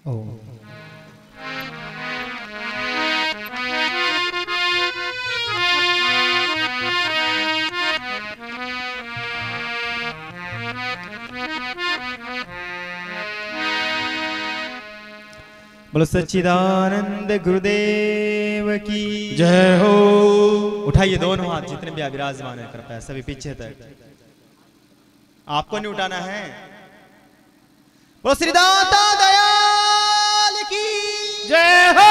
ओ बोलो सच्चिदानंद गुरुदेव की जय हो। उठाइए दोनों हाथ जितने भी विराजमान है कृपया सभी पीछे तक। आपको नहीं उठाना है। बोलो श्री दाता दयाल की जय हो।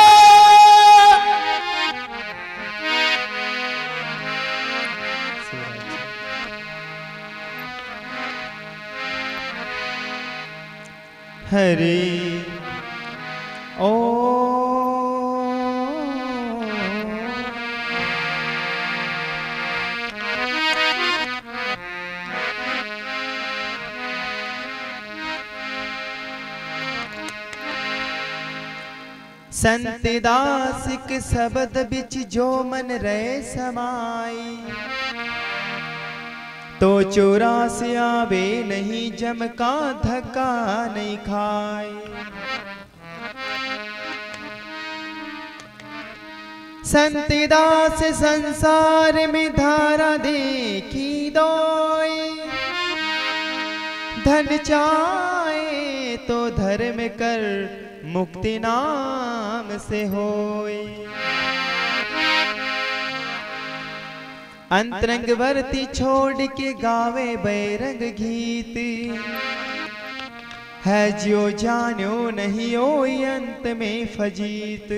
हरे ओ संत दासिक शब्द बिच जो मन रहे समाई, तो चौरासी आवे नहीं जम का धक्का नहीं खाए। संत दास संसार में धारा देखी दोई, धन चाहे तो धर्म कर मुक्ति नाम से होई। अंतरंग वर्ती छोड़ के गावे बैरंग गीत, है जो जानो नहीं होई अंत में फजीत।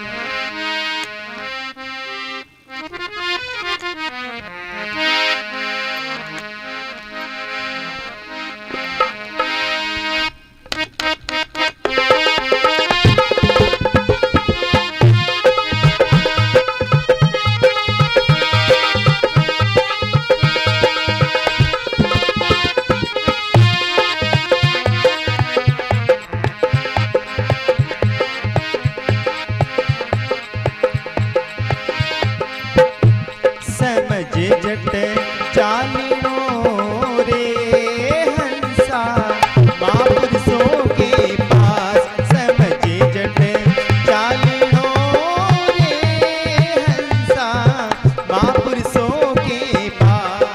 जट चालिनो रे हंसा महापुरुषों के पास, समझे जट चालिनो रे हंसा महापुरुषों के पास।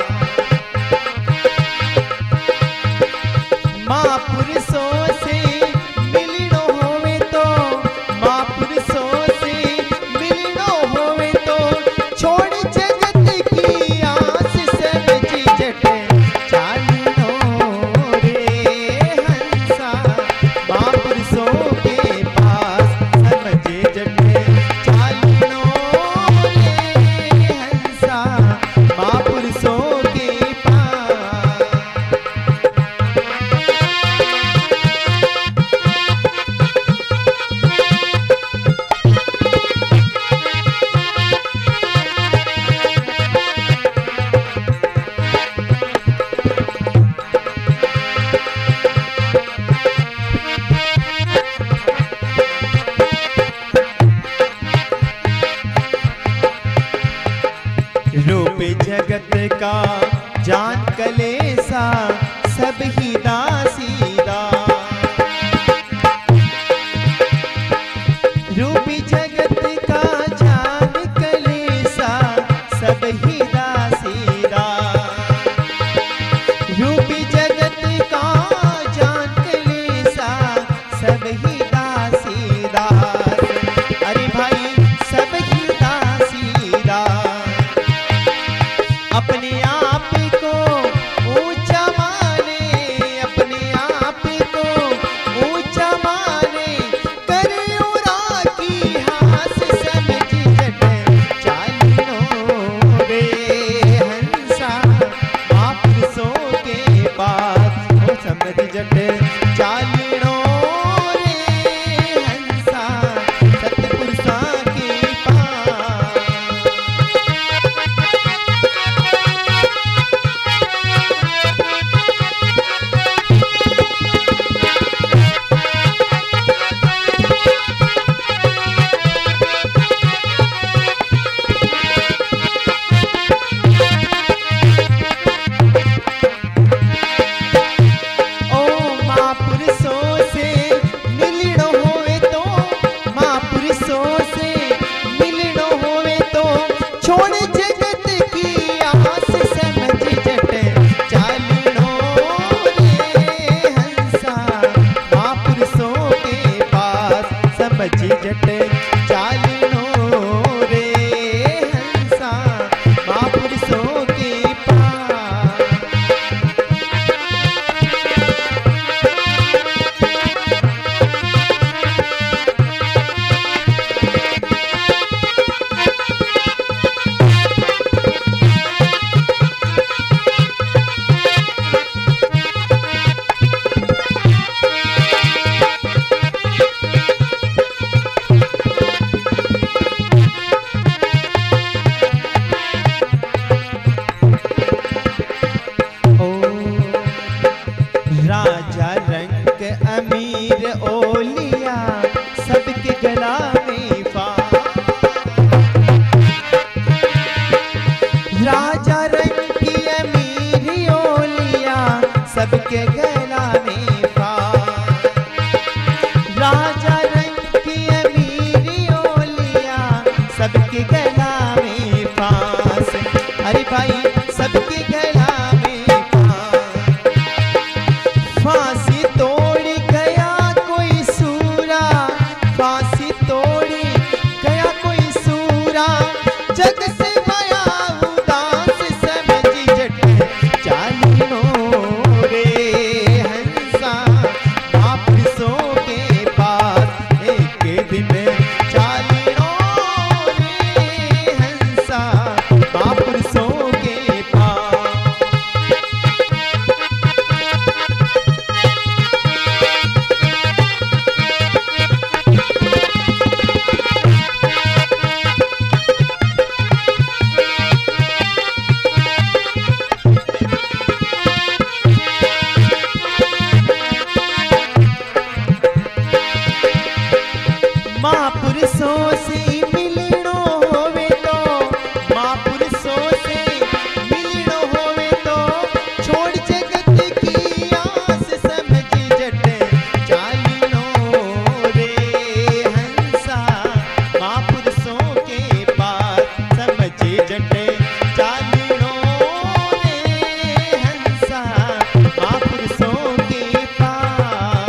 महापुरुषों से मिलनो होवे तो, महापुरुषों से मिलनो होवे तो छोड़ जगत का जान कलेसा सब ही दासीदा, रूपी जगत का जान कलेसा सब ही दासीदा, रूपी जगत का जान कलेसा सब ही दासीदा। अरे भाई सब ही दासीदा, अपने आप को ऊंचा माने वीर ओलिया सबके गला में फांस। राजा रंग की अमीर ओलिया सबके गला में फांस। राजा रंग की अमीर ओलिया सबके गला में फांस। अरे भाई सबके गला में फांस। फांसी तोड़ गया कोई सूरा, फांसी तोड़ गया कोई सूरा, जग से माया उदास समझी जट चालीनों रे हंसा वापसों के पास एक दिन चालीनों रे हंसा वापसों के पास। महापुरुषों से मिलनो होवे तो, महापुरुषों से मिलनो होवे तो, छोड़ जगत की आस समझी जट चालीनों रे हंसा महापुरुषों के पास समझी जट चालीनों रे हंसा महापुरुषों के पास।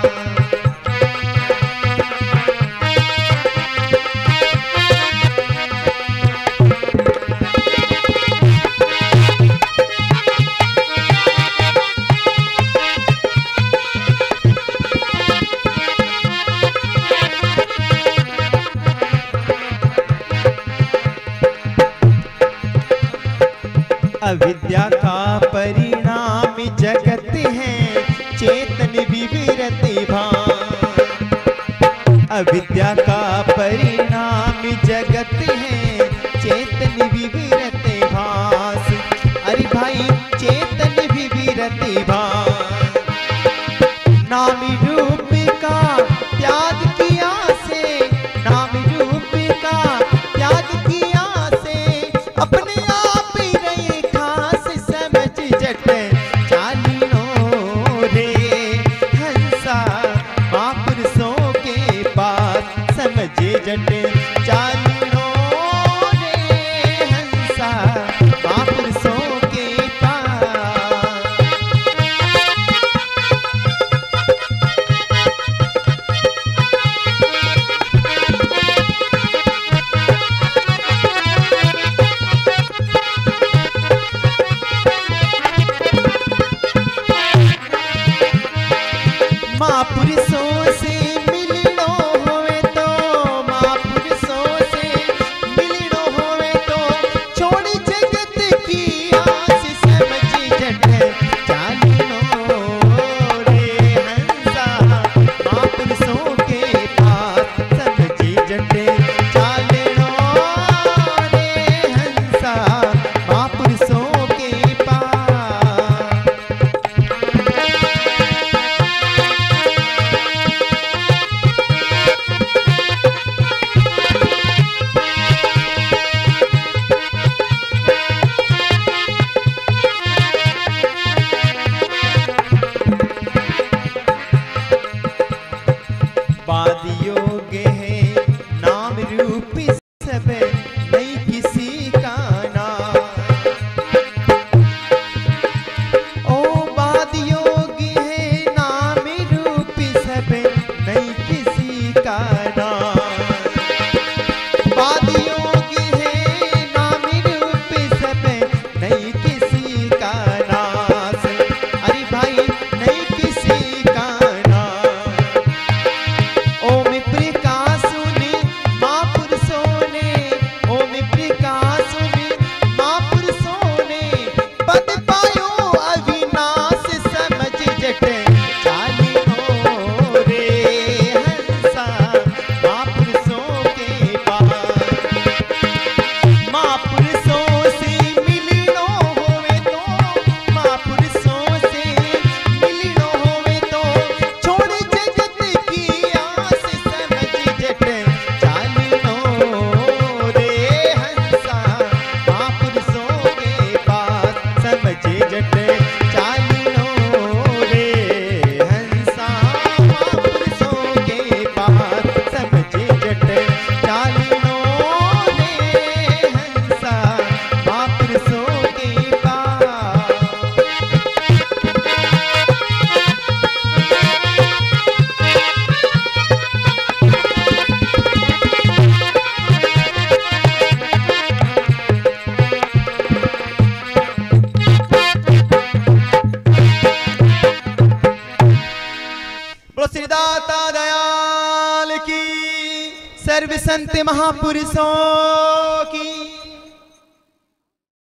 अविद्या का परिणाम जगत है चेतन विविरत भान। अविद्या का परिणाम जगत है चेतन विविरत भास। अरे भाई चेतन विविरत भास। नाम रूप का त्याग किया से, नाम रूप का त्याग किया से, अपने आप ही रहे खास समझ जट चालीनों रे हंसा महापुरुषों के पास समझे जट चालीनों रे हंसा महापुरुषों के पास। महापुरुषों से मिलनो होवे तो, महापुरुषों से मिलनो होवे तो, छोड़ जगत की आस समझी जट चालीनों रे हंसा महापुरुषों के पास समझी जट चालीनों रे हंसा महापुरुषों के पास। बाद योग है नाम रूप सब नहीं किसी का नाम। ओ बाद योग है नाम रूप सब नहीं किसी का नाम। बाद योग है नाम रूप सब नहीं किसी का नाश। अरे भाई नहीं किसी का नाश। ओम प्रिय सर्व संत महापुरुषों की